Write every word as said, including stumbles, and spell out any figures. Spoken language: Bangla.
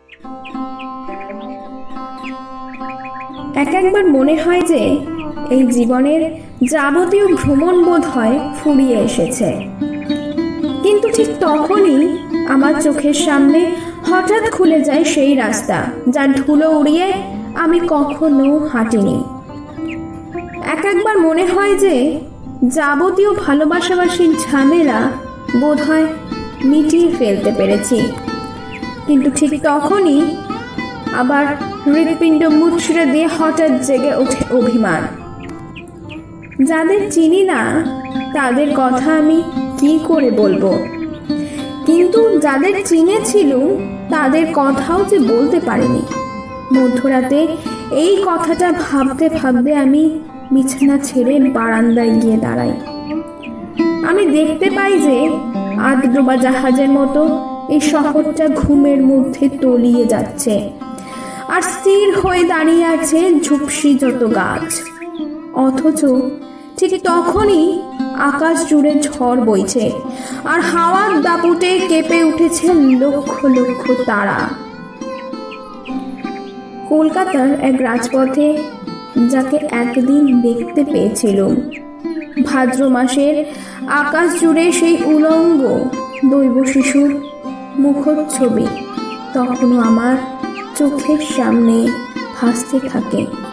এক একবার মনে হয় যে এই জীবনের যাবতীয় ভ্রমণ বোধ হয় ফুরিয়ে এসেছে, কিন্তু ঠিক তখনই আমার চোখের সামনে হঠাৎ খুলে যায় সেই রাস্তা যার ধুলো উড়িয়ে আমি কখনো হাঁটিনি। এক একবার মনে হয় যে যাবতীয় ভালোবাসাবাসীর ঝামেলা বোধ হয় মিটিয়ে ফেলতে পেরেছি, কিন্তু ঠিক তখনই আবার হৃৎপিণ্ড মুচড়ে দিয়ে হঠাৎ জেগে ওঠে অভিমান। যাদের চিনি না তাদের কথা আমি কি করে বলবো, কিন্তু যাদের চিনেছিল তাদের কথাও যে বলতে পারিনি। মধ্যরাতে এই কথাটা ভাবতে ভাবতে আমি বিছানা ছেড়ে বারান্দায় গিয়ে দাঁড়াই। আমি দেখতে পাই যে আধডোবা জাহাজের মতো এই শহরটা ঘুমের মধ্যে তলিয়ে যাচ্ছে, আর স্থির হয়ে দাঁড়িয়ে আছে ঝুপসি যত গাছ। অথচ ঠিক তখনই আকাশ জুড়ে ঝড় বইছে, আর হাওয়ার দাপুটে কেঁপে উঠেছে লক্ষ লক্ষ তারা। কলকাতার এক রাজপথে যাকে একদিন দেখতে পেয়েছিলাম, ভাদ্র মাসের আকাশ জুড়ে সেই উলঙ্গ দৈব শিশুর মুখচ্ছবি তখনও আমার চোখের সামনে ভাসতে থাকে।